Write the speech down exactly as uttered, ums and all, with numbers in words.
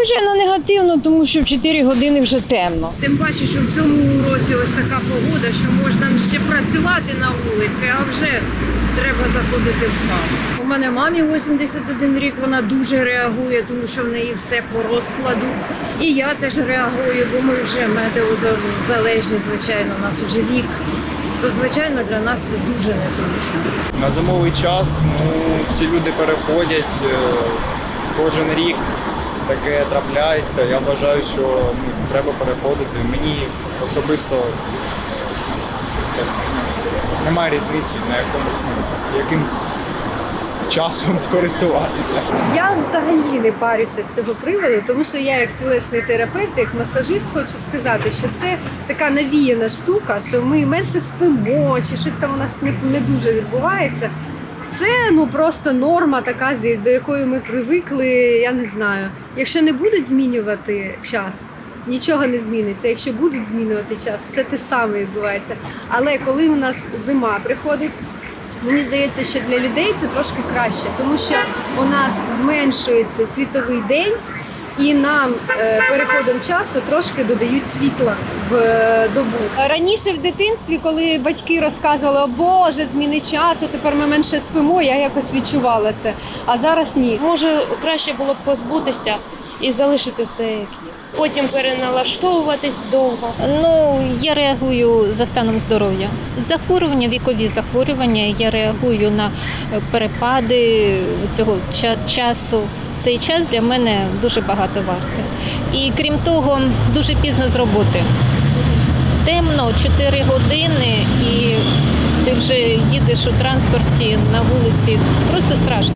Звичайно, негативно, тому що в чотири години вже темно. Тим паче, що в цьому році ось така погода, що можна ще працювати на вулиці, а вже треба заходити в хату. У мене мамі вісімдесят один рік, вона дуже реагує, тому що в неї все по розкладу. І я теж реагую, бо ми вже метеозалежні, звичайно, у нас вже вік. То, звичайно, для нас це дуже незручно. На зимовий час ну, всі люди переходять, е, кожен рік таке трапляється. Я вважаю, що ну, треба переходити. Мені особисто так, немає різниці, на якому, ну, яким часом користуватися. Я взагалі не парюся з цього приводу, тому що я як тілесний терапевт, як масажист хочу сказати, що це така навіяна штука, що ми менше спимо, чи щось там у нас не, не дуже відбувається. Це ну просто норма така, до якої ми привикли, я не знаю. Якщо не будуть змінювати час, нічого не зміниться. Якщо будуть змінювати час, все те саме відбувається. Але коли у нас зима приходить, мені здається, що для людей це трошки краще, тому що у нас зменшується світовий день, і нам е, переходом часу трошки додають світла в е, добу. Раніше в дитинстві, коли батьки розказували, о Боже, зміни часу, тепер ми менше спимо, я якось відчувала це. А зараз ні. Може, краще було б позбутися і залишити все як є. Потім переналаштовуватись довго. Ну, я реагую за станом здоров'я. Захворювання, вікові захворювання, я реагую на перепади цього часу. Цей час для мене дуже багато вартий. І крім того, дуже пізно з роботи. Темно, чотири години, і ти вже їдеш у транспорті на вулиці. Просто страшно.